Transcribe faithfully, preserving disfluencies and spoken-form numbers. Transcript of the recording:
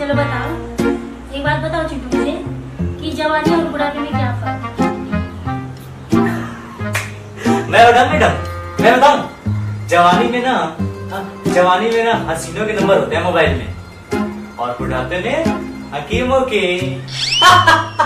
चलो बताओ, एक बात बताओ चिंटू मुझे कि जवानी और बुढ़ापे में क्या फर्क है? मैं बताऊं मैडम, मैं बताऊं, जवानी में ना जवानी में ना हसीनों के नंबर होते हैं मोबाइल में, और बुढ़ापे में हकीमों के।